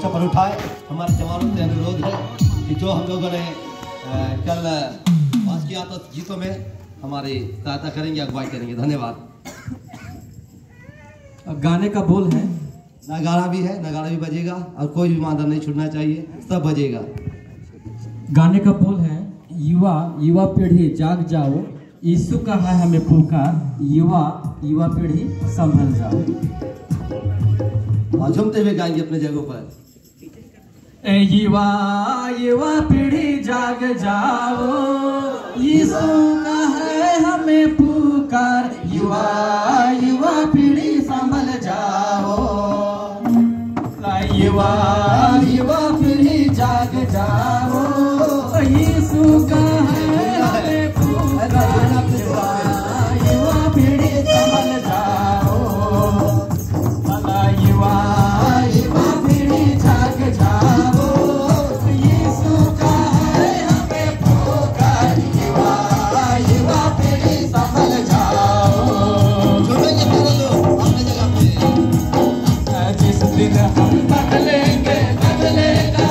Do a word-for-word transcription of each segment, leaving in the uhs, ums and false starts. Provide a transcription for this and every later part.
मोर्चा पर उठाए। हमारे जवानों से अनुरोध है कि जो हम लोगों ने कल पास किया था जीतों में हमारी सहायता करेंगे, अगुवाई करेंगे। धन्यवाद। गाने का बोल है, नगाड़ा भी है, नगाड़ा भी बजेगा और कोई भी मानदंड नहीं छूटना चाहिए, सब बजेगा। गाने का बोल है, युवा युवा पीढ़ी जाग जाओ, यीशु का है हमें पुकार, युवा युवा पीढ़ी संभल जाओ। और झूमते हुए गाएंगे अपने जगहों पर। ए युवा युवा पीढ़ी जाग जाओ, यीशु का है हमें पुकार, युवा युवा पीढ़ी संभल जाओ। युवा युवा पीढ़ी जाग जाओ, यीशु का है हमें पुकार, युवा युवा पीढ़ी संभल जाओ। भला युवा युवा पीढ़ी जाग जाओ, यीशु का है हमें पुकार, युवा युवा पीढ़ी संभल जाओ। जिस दिन हम बदलेंगे बदलेगा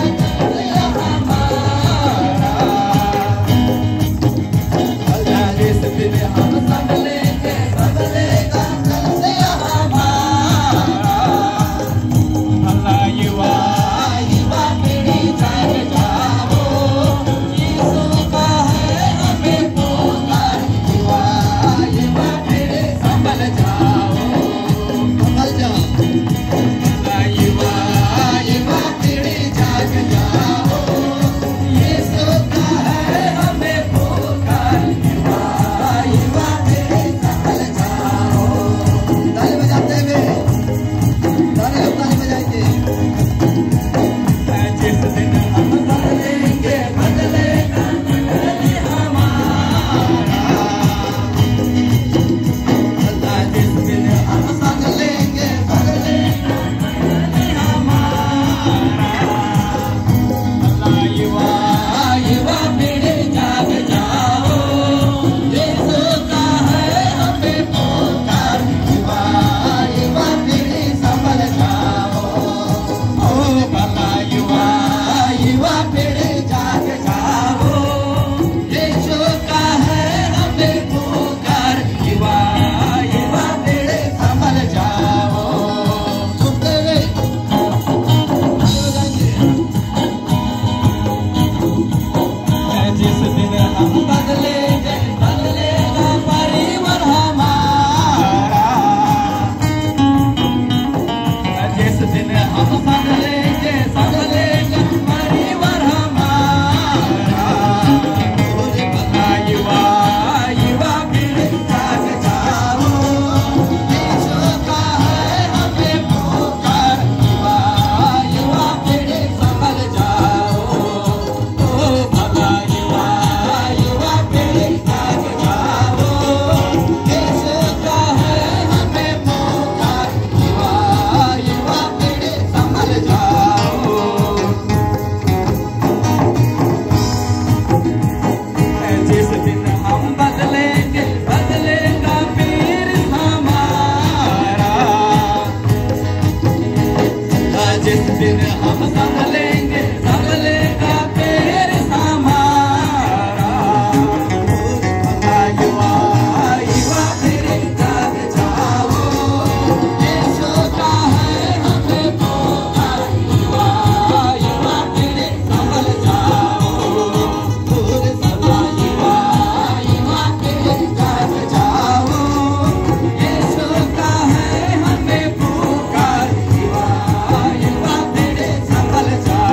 संभल जा।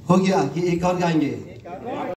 हो गया कि एक और गाएंगे?